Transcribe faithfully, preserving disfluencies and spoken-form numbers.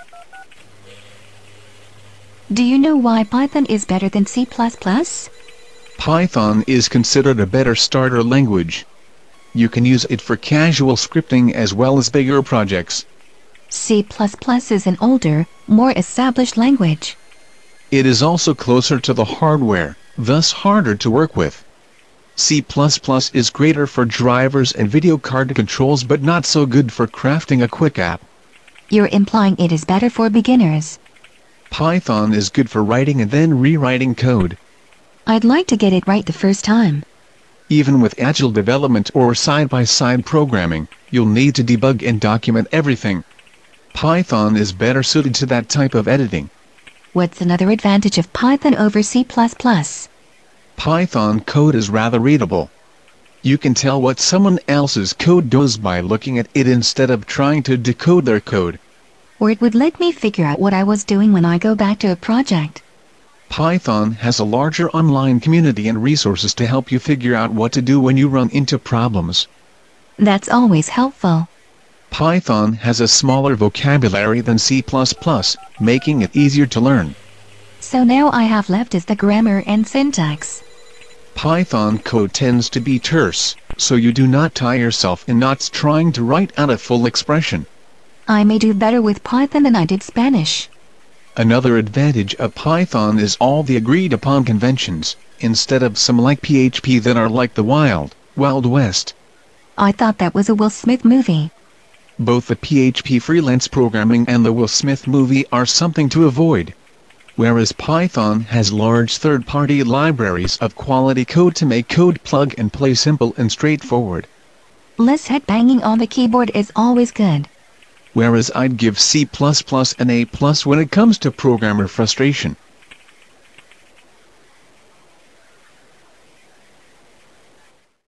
Do you know why Python is better than C plus plus? Python is considered a better starter language. You can use it for casual scripting as well as bigger projects. C plus plus is an older, more established language. It is also closer to the hardware, thus harder to work with. C plus plus is greater for drivers and video card controls but not so good for crafting a quick app. You're implying it is better for beginners. Python is good for writing and then rewriting code. I'd like to get it right the first time. Even with agile development or side-by-side programming, you'll need to debug and document everything. Python is better suited to that type of editing. What's another advantage of Python over C plus plus? Python code is rather readable. You can tell what someone else's code does by looking at it instead of trying to decode their code. Or it would let me figure out what I was doing when I go back to a project. Python has a larger online community and resources to help you figure out what to do when you run into problems. That's always helpful. Python has a smaller vocabulary than C plus plus, making it easier to learn. So now I have left is the grammar and syntax. Python code tends to be terse, so you do not tie yourself in knots trying to write out a full expression. I may do better with Python than I did Spanish. Another advantage of Python is all the agreed-upon conventions, instead of some like P H P that are like the Wild, Wild West. I thought that was a Will Smith movie. Both the P H P freelance programming and the Will Smith movie are something to avoid. Whereas Python has large third-party libraries of quality code to make code plug-and-play simple and straightforward. Less head banging on the keyboard is always good. Whereas I'd give C plus plus an A plus when it comes to programmer frustration.